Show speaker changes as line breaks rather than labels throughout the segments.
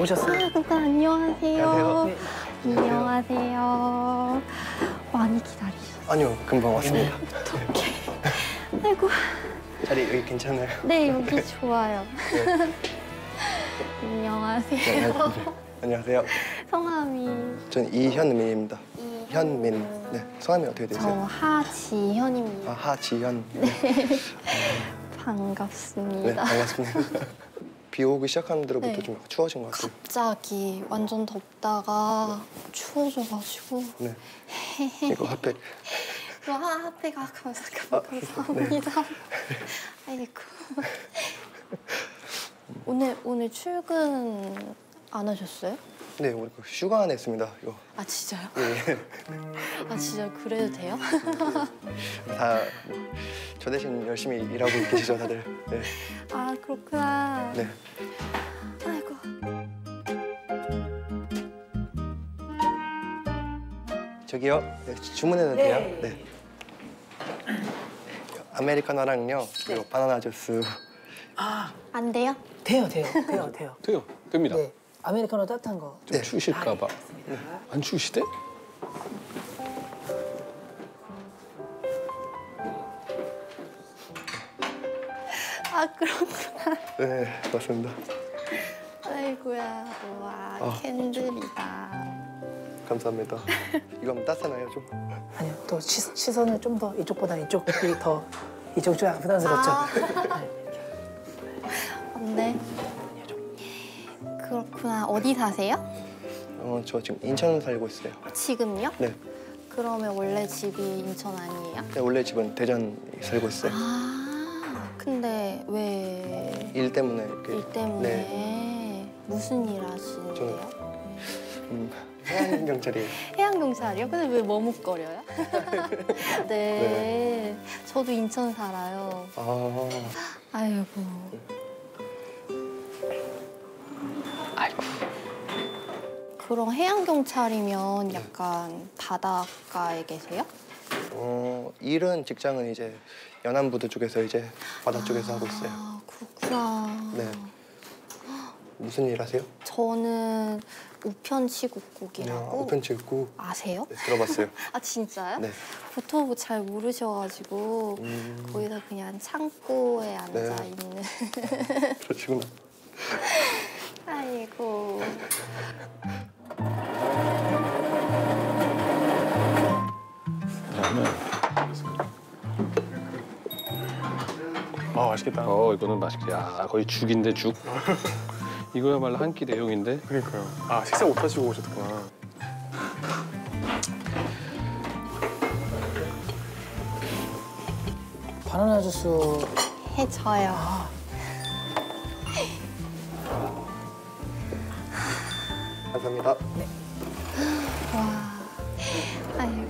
오셨어요.
그러니까 안녕하세요.
안녕하세요. 네.
안녕하세요. 많이 기다리셨어요?
아니요, 금방 왔습니다.
어떡해. 아이고.
자리 여기 괜찮아요?
네, 여기 좋아요.
네.
안녕하세요.
네. 성함이? 전 이현민입니다. 현민. 네. 성함이 어떻게
저
되세요?
하지현입니다.
아, 하지현.
네. 반갑습니다.
네, 반갑습니다. 비 오기 시작하는 데로부터
네.
좀 추워진 것 같아요.
갑자기 완전 덥다가 추워져가지고.
네. 이거 핫팩.
와, 핫팩아, 감사합니다. 아이고. 오늘 출근 안 하셨어요?
네, 우리 휴가 냈습니다. 이거.
아, 진짜요?
네.
아, 진짜 그래도 돼요?
다 저 대신 열심히 일하고 계시죠, 다들. 네.
아, 그렇구나.
네.
아이고.
저기요. 네, 주문해도 돼요? 네. 아메리카노랑요. 그리고 바나나 주스.
아,
안 돼요?
돼요.
됩니다.
네. 아메리카노 따뜻한 거.
좀 추우실까 봐. 안 추우시대?
아, 그렇구나.
네, 맞습니다.
아이고야. 와, 캔들이다.
감사합니다. 이거 한번 따스나요, 좀?
아니요, 또 시선을 좀 더 이쪽보다 이쪽이 더 이쪽 좀 부담스럽죠?
네. 그렇구나. 어디 사세요?
저 지금 인천 살고 있어요.
지금요?
네.
그러면 원래 집이 인천 아니에요?
네, 원래 집은 대전 살고 있어요.
아, 근데 왜?
일 때문에 이렇게.
일 때문에?
네.
무슨 일 하시는데요?
해양경찰이에요.
해양경찰이요? 근데 왜 머뭇거려요? 네. 저도 인천 살아요.
아,
아이고. 그럼 해양경찰이면 약간 바닷가에 계세요?
일은 직장은 이제 연안부두 쪽에서 이제 바다 쪽에서 하고 있어요.
아, 그렇구나.
네. 무슨 일 하세요?
저는 우편치국국이라고.
우편치국국.
아세요?
네, 들어봤어요.
아, 진짜요?
네.
보통 잘 모르셔가지고 거기서 그냥 창고에 앉아있는.
그러시구나.
아이고.
아, 맛있겠다.
이거는 맛있겠다. 야, 거의 죽인데 죽. 이거야말로 한 끼 대용인데.
그러니까요. 아, 식사 못 하시고 오셨구나.
바나나 주스.
해줘요.
감사합니다.
와. 아이고.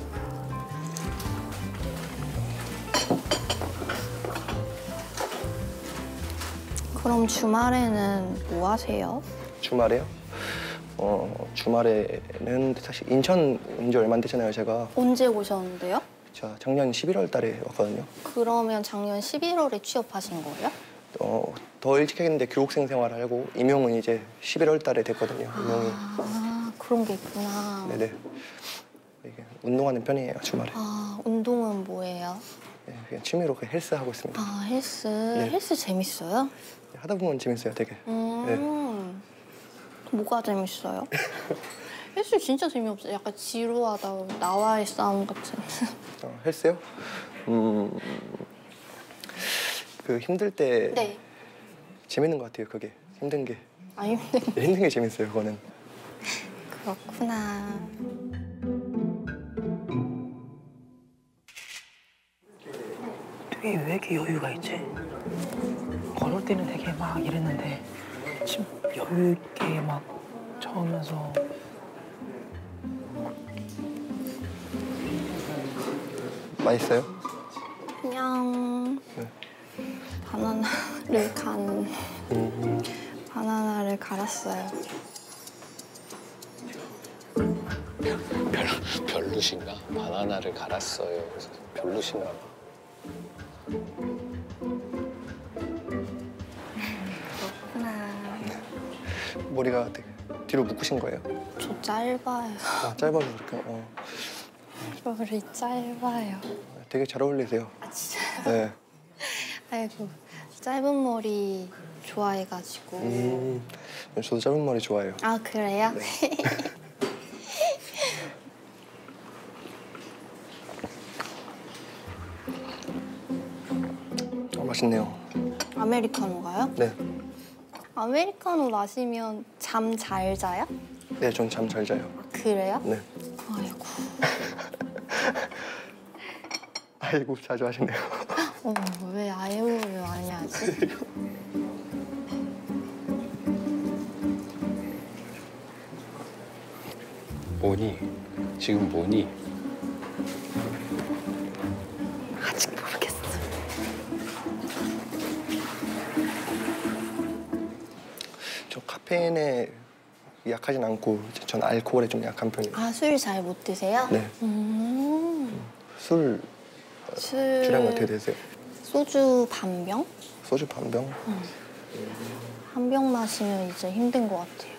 그럼 주말에는 뭐 하세요?
주말에요? 주말에는 사실 인천 온 지 얼마 안 됐잖아요, 제가.
언제 오셨는데요?
제가 작년 11월 달에 왔거든요.
그러면 작년 11월에 취업하신 거예요?
더 일찍 했는데 교육생 생활을 하고 임용은 이제 11월 달에 됐거든요, 임용이.
아, 그런 게 있구나.
네네. 이게 운동하는 편이에요, 주말에.
아, 운동은 뭐예요?
네, 그냥 취미로 그 헬스 하고 있습니다.
아, 헬스.
네.
헬스 재밌어요?
하다 보면 재밌어요, 되게.
뭐가 재밌어요? 헬스 진짜 재미없어요. 약간 지루하다. 나와의 싸움 같은.
헬스요? 그 힘들 때
네.
재밌는 것 같아요, 그게. 힘든 게.
아, 힘든.
네, 힘든 게 재밌어요, 그거는.
그렇구나.
되게 왜 이렇게 여유가 있지? 걸을 때는 되게 막 이랬는데 지금 여유 있게 막 저으면서.
맛있어요?
그냥 바나나를 갈았어요.
별로신가? 바나나를 갈았어요. 그래서 별로신가 봐.
그렇구나.
머리가 되게 뒤로 묶으신 거예요?
저 짧아요.
아, 짧아서 그렇게.
머리 짧아요.
되게 잘 어울리세요.
아 진짜요?
네.
아이고 짧은 머리 좋아해가지고.
저도 짧은 머리 좋아해요.
아 그래요?
맛있네요.
아메리카노가요?
네.
아메리카노 마시면 잠 잘 자요?
네, 전 잠 잘 자요.
그래요?
네.
아이고.
아이고, 자주 하시네요.
왜 아이고를 많이 하지?
뭐니? 지금 뭐니?
아직 모르겠어.
저 카페인에 약하진 않고 전 알코올에 좀 약한 편이에요.
아, 술 잘 못 드세요?
네. 술
술...
주량 어떻게 되세요?
소주 반병?
소주 반병?
한 병 마시면 이제 힘든 것 같아요.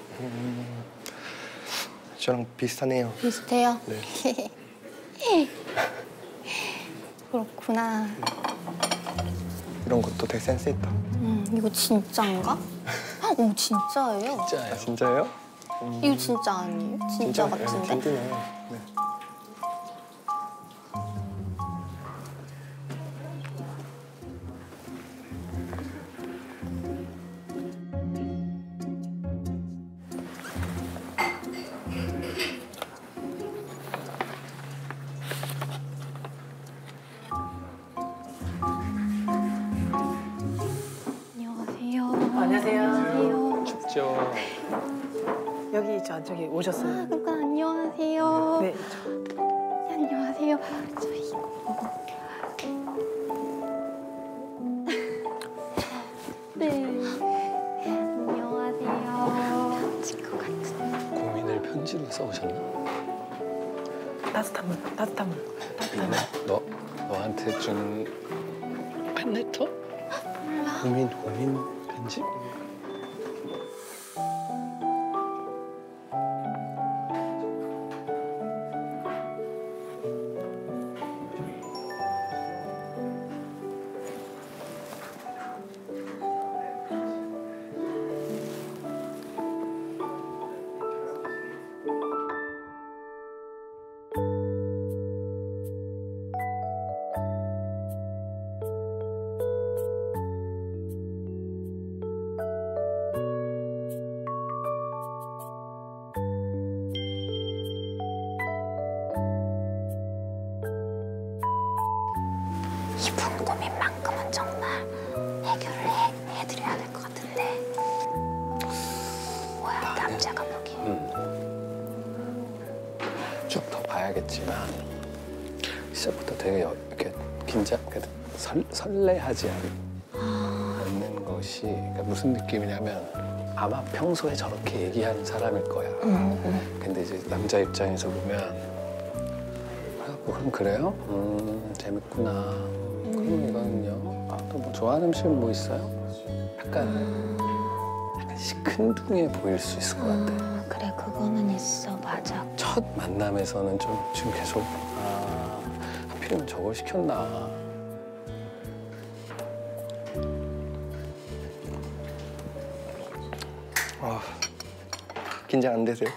저랑 비슷하네요.
비슷해요?
네.
그렇구나.
이런 것도 되게 센스 있다.
이거 진짜인가? 진짜예요?
아, 진짜예요?
이거 진짜 아니에요? 진짜 같은데?
든든해. 네.
안녕하세요.
안녕하세요.
춥죠?
여기 저쪽에 오셨어요.
그러니까 안녕하세요.
네.
안녕하세요. 저 이거 보고. 네. 안녕하세요. 편지인 것 같은데.
고민을 편지로 써오셨나?
따뜻한 물, 따뜻한 물, 따뜻한 물.
너한테 주는 팬레터? 고민 편지?
이분 고민만큼은 정말 해결을 해드려야 될 것 같은데. 뭐야, 남자가 보기엔.
쭉 더 봐야겠지만 시작부터 되게 이렇게 설레하지 않는 것이 그러니까 무슨 느낌이냐면 아마 평소에 저렇게 얘기하는 사람일 거야. 근데 이제 남자 입장에서 보면 그럼 그래요? 재밌구나. 그럼 이거는요? 또 뭐 좋아하는 음식은 뭐 있어요? 약간 시큰둥해 보일 수 있을 것 같아.
그래, 그거는 있어, 맞아.
첫 만남에서는 좀 지금 계속 하필이면 저걸 시켰나.
긴장 안 되세요?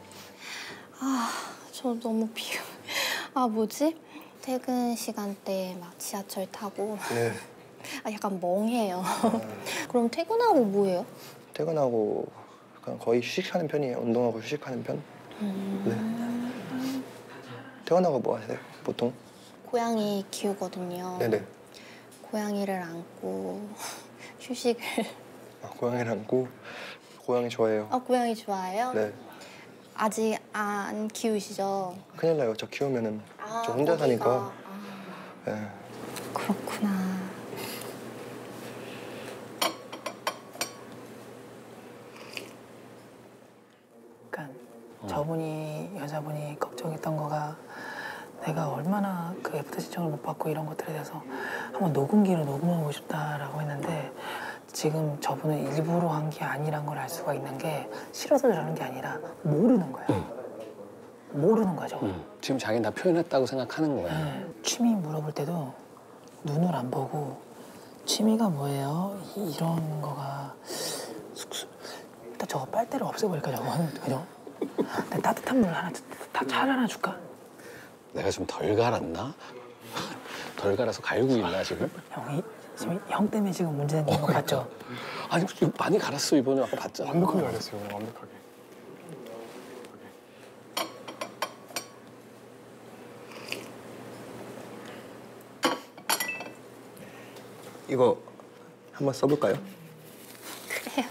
저 너무 비워. 뭐지? 퇴근 시간대에 막 지하철 타고
네.
약간 멍해요. 그럼 퇴근하고 뭐 해요?
퇴근하고 그냥 거의 휴식하는 편이에요. 운동하고 휴식하는 편. 네. 퇴근하고 뭐 하세요? 보통?
고양이 키우거든요.
네네.
고양이를 안고 휴식을.
고양이를 안고 고양이 좋아해요.
고양이 좋아해요?
네.
아직 안 키우시죠?
큰일 나요. 저 키우면은 저 혼자 사니까. 네.
그렇구나.
그러니까 저분이 여자분이 걱정했던 거가 내가 얼마나 그 애프터 신청을 못 받고 이런 것들에 대해서 한번 녹음기로 녹음하고 싶다라고 했는데 지금 저분은 일부러 한 게 아니란 걸 알 수가 있는 게 싫어서 저러는 게 아니라 모르는 거야. 모르는 거죠.
지금 자기는 다 표현했다고 생각하는 거야.
네. 취미 물어볼 때도 눈을 안 보고 취미가 뭐예요? 이런 거가 일단 저거 빨대를 없애버릴까 저거는 그죠? 따뜻한 물 하나 차 하나 줄까?
내가 좀 덜 갈았나? 덜 갈아서 갈고 있나 지금?
형이 지금 형 때문에 지금 문제 생긴 거 봤죠?
아니 많이 갈았어 이번에 아까 봤잖아.
완벽하게 알았어요. 완벽하게.
이거 한번 써볼까요?
그래요.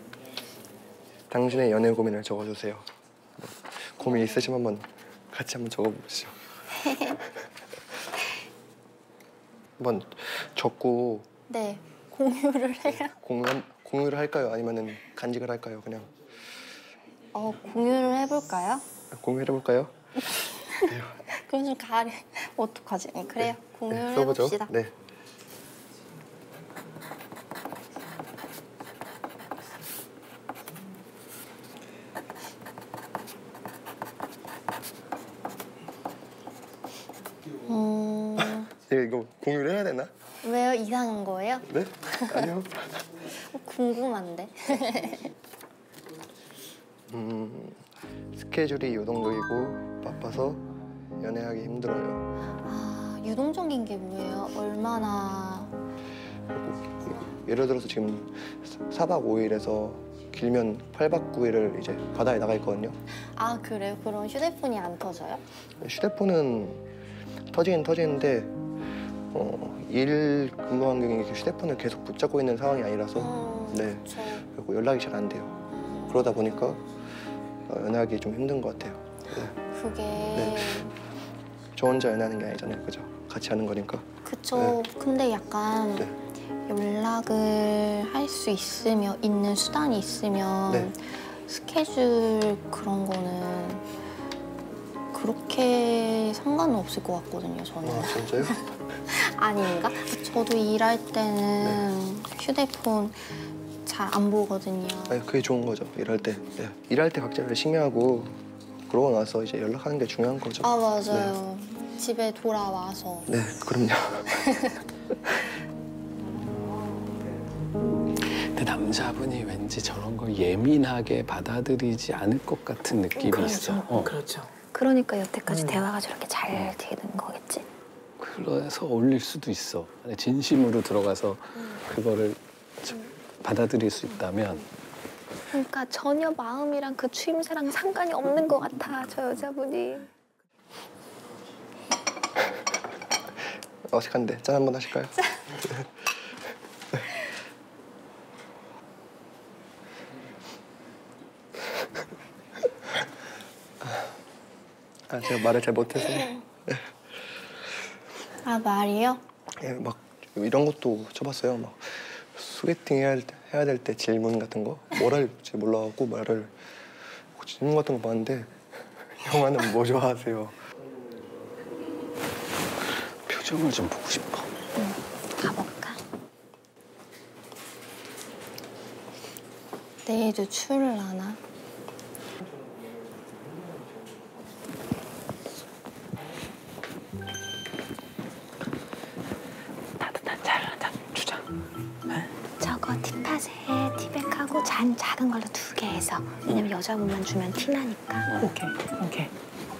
당신의 연애 고민을 적어주세요. 고민 있으시면 한번 같이 한번 적어보시죠. 한번 적고
네, 공유를 해요.
공유를 할까요? 아니면은 간직을 할까요? 그냥
공유를 해볼까요?
공유를 해볼까요?
그럼 좀 가려. 어떡하지? 그래요. 공유를
써보죠.
해봅시다.
네. 이거 공유를 해야 되나?
왜요? 이상한 거예요?
네? 아니요.
궁금한데.
스케줄이 요동적이고 바빠서 연애하기 힘들어요.
아, 유동적인 게 뭐예요? 얼마나...
예를 들어서 지금 4박 5일에서 길면 8박 9일을 이제 바다에 나가 있거든요.
아, 그래요? 그럼 휴대폰이 안 터져요?
휴대폰은 터지긴 터지는데 일 근무 환경이 휴대폰을 계속 붙잡고 있는 상황이 아니라서 네.
그쵸.
그리고 연락이 잘 안 돼요. 그러다 보니까 연애하기 좀 힘든 것 같아요. 네.
그게...
저 혼자 연애하는 게 아니잖아요, 그죠? 같이 하는 거니까.
그쵸. 근데 약간
네.
연락을 할 수 있는 수단이 있으면
네.
스케줄 그런 거는 그렇게 상관은 없을 것 같거든요, 저는.
아, 진짜요?
아닌가? 저도 일할 때는
네.
휴대폰 잘 안 보거든요.
아니, 그게 좋은 거죠, 일할 때. 네. 일할 때 각자 열심히 하고 그러고 나서 이제 연락하는 게 중요한 거죠.
아, 맞아요. 집에 돌아와서.
네, 그럼요.
근데 남자분이 왠지 저런 걸 예민하게 받아들이지 않을 것 같은 느낌이 있어.
그렇죠.
그러니까 여태까지 대화가 저렇게 잘 되는 거겠지?
그래서 올릴 수도 있어. 아니, 진심으로 들어가서 그거를 받아들일 수 있다면.
그러니까 전혀 마음이랑 그 추임새랑 상관이 없는 것 같아, 저 여자분이.
어색한데 짠 한번 하실까요? 아, 제가 말을 잘 못해서.
아, 말이요?
예, 막 이런 것도 쳐봤어요. 막 소개팅 해야 될 때 질문 같은 거 뭘 할지 몰라갖고 말을 질문 같은 거 봤는데 영화는 뭐 좋아하세요?
표정을 좀 보고 싶어.
가볼까? 내일도 출을하나?
따뜻한 차를 한잔 주자.
저거 티팟에 티백하고 잔 작은 걸로 2개 해서. 왜냐면 여자분만 주면 티나니까.
오케이. 그래.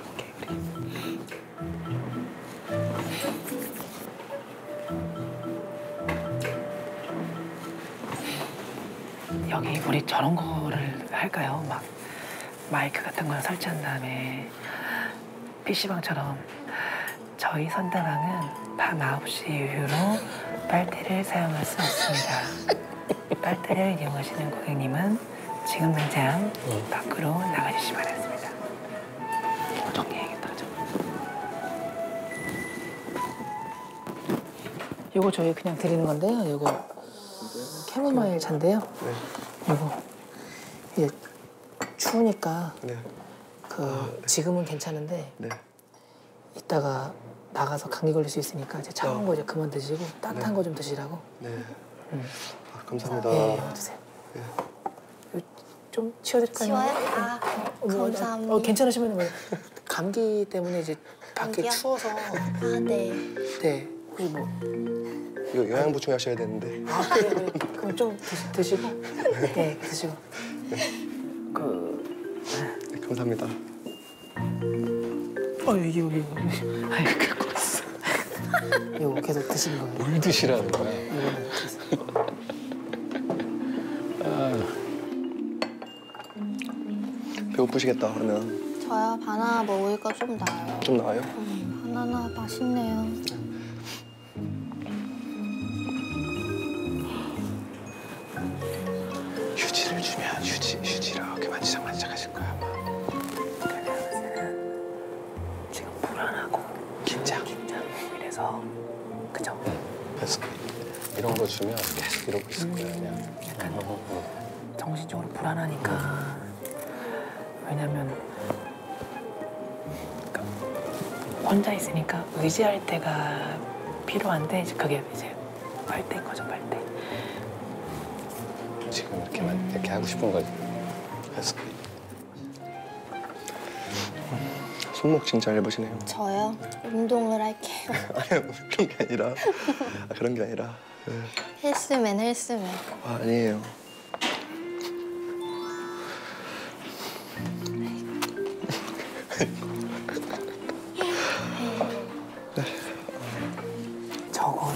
여기 우리 저런 거를 할까요? 막 마이크 같은 걸 설치한 다음에 PC방처럼 저희 선다방은 밤 9시 이후로 빨대를 사용할 수 없습니다. 빨대를 이용하시는 고객님은 지금 당장 밖으로 나가주시기 바랍니다. 정리해야겠다. 그죠? 요거 저희 그냥 드리는 건데요. 요거 캐모마일 차인데요.
네.
요거 이제 추우니까
네.
지금은 괜찮은데
네.
이따가 나가서 감기 걸릴 수 있으니까 이제 차가운 거 이제 그만 드시고 따뜻한 거 좀 드시라고.
네. 감사합니다.
예, 드세요. 좀 치워드릴까요?
치워요? 아, 감사합니다.
괜찮으시면 뭐 감기 때문에 이제 밖에
감기요?
추워서.
아, 네.
네. 혹시 뭐.
이거 영양 보충하셔야 되는데.
아, 그래. 그럼 좀 드시고. 네, 드시고.
네, 감사합니다.
여기. 아이, 갖고 있어. 이거 계속 드시는 거예요.
뭘 드시라는 거야?
이거는 드세요.
배고프시겠다 그러면.
저야 바나나 먹으니까 좀 나아요.
좀 나아요?
바나나 맛있네요.
휴지를 주면 휴지로 이렇게 만지작 하실 거야 아마.
지금 불안하고 긴장 이래서 그죠?
그래서 이런 거 주면 계속 이러고 있을 거야 그냥.
약간 정신적으로 불안하니까. 왜냐면 그러니까 혼자 있으니까 의지할 때가 필요한데 이제 그게 이제 빨대인 거죠, 빨대.
지금 이렇게 하고 싶은 거지. 그래서
손목 진짜 얇으시네요.
저요? 운동을 할게요.
아니요 그런 게 아니라. 그런 게 아니라. 네.
헬스맨.
아니에요.
저거를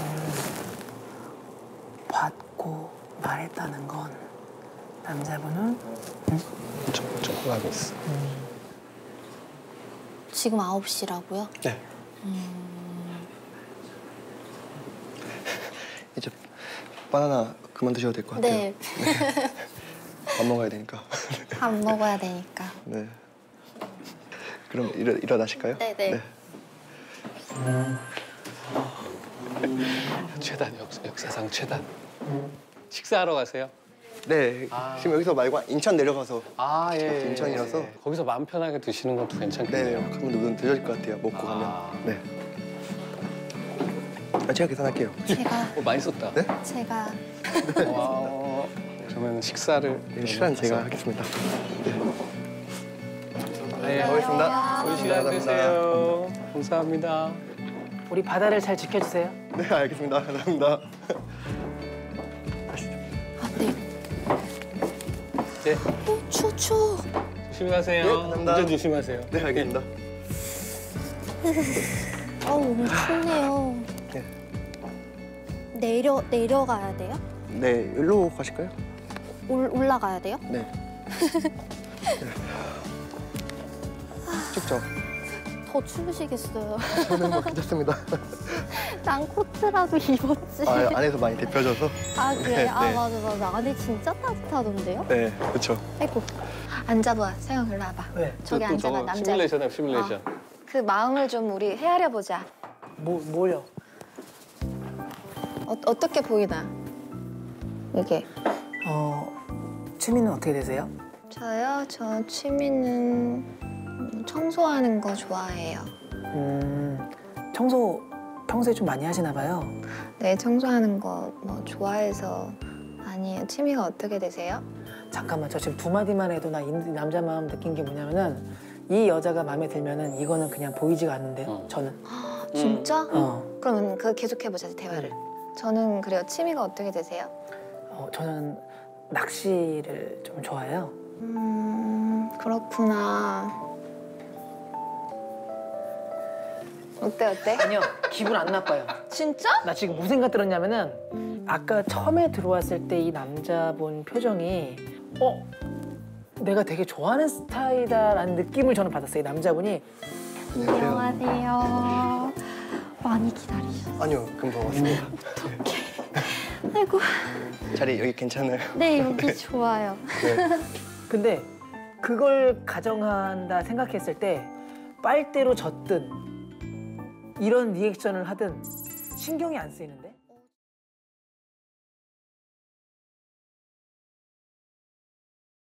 받고 말했다는 건 남자분은
좀 호감이 있어.
지금 9시라고요?
네. 이제 바나나 그만 드셔도 될 것 같아요.
네.
밥 먹어야 되니까.
밥 먹어야 되니까.
네. 그럼 일어나실까요?
네네.
최단 역사상 최단. 식사하러 가세요?
네. 지금 여기서 말고 인천 내려가서.
아 예.
인천이라서.
예. 거기서 마음 편하게 드시는 것도 괜찮겠네요.
네. 그러면 누군 드실 것 같아요. 먹고
아.
가면. 네. 제가 계산할게요.
제가
많이 썼다.
네?
제가
와. 그러면 식사를
네, 시간 제가 하겠습니다.
네.
가보겠습니다.
좋은 시간 되세요. 감사합니다.
우리 바다를 잘 지켜주세요.
네, 알겠습니다. 감사합니다.
아, 네.
네.
추워.
조심하세요.
네, 감사합니다.
운전 조심하세요.
네, 알겠습니다.
오늘 춥네요.
네.
내려가야 돼요?
네, 일로 가실까요?
올라가야 돼요?
네. 춥죠?
더 추우시겠어요.
저는 뭐 괜찮습니다.
난 코트라도 입었지.
아, 안에서 많이 데펴져서.
아 그래?
네,
아
네.
맞아. 안에 진짜 따뜻하던데요?
네, 그렇죠.
아이고 앉아봐. 세영 일로 와봐.
왜?
저기 앉아봐 남자.
시뮬레이션.
그 마음을 좀 우리 헤아려 보자.
뭐요?
어떻게 보이나? 이게.
취미는 어떻게 되세요?
저요? 저 취미는 청소하는 거 좋아해요.
청소 평소에 좀 많이 하시나 봐요.
네, 청소하는 거 뭐 좋아해서 아니에요. 취미가 어떻게 되세요?
잠깐만, 저 지금 두 마디만 해도 나 이 남자 마음 느낀 게 뭐냐면은 이 여자가 마음에 들면은 이거는 그냥 보이지가 않는데요. 저는.
진짜?
어.
그러면 그 계속해보자, 대화를. 저는 그래요. 취미가 어떻게 되세요?
저는 낚시를 좀 좋아해요.
그렇구나. 어때?
아니요, 기분 안 나빠요.
진짜?
나 지금 무슨 생각 들었냐면은 아까 처음에 들어왔을 때 이 남자분 표정이 내가 되게 좋아하는 스타일이다라는 느낌을 저는 받았어요. 이 남자분이.
안녕하세요.
안녕하세요. 많이 기다리셨어요.
아니요, 금방 왔습니다.
아이고.
자리 여기 괜찮아요.
네 여기 좋아요.
네.
근데 그걸 가정한다 생각했을 때 빨대로 젖든 이런 리액션을 하든 신경이 안 쓰이는데?